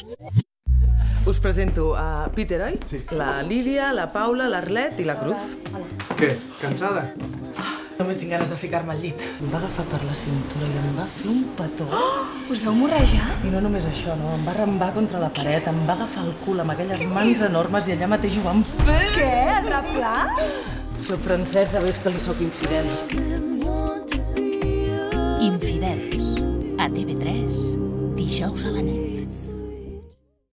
Us presento a Peter, oi? Sí. La Lídia, la Paula, l'Arlet i la Cruz. Què? Cansada? Només tinc ganes de ficar-me al llit. Em va agafar per la cintura i em va fer un petó. Us veu morrejar? I no només això, no? Em va arrambar contra la paret, em va agafar el cul amb aquelles mans enormes i allà mateix ho vam fer. Què? A grapplar? Si el francès sabés que li sóc infidel. Infidels. A TV3, dijous a la nit.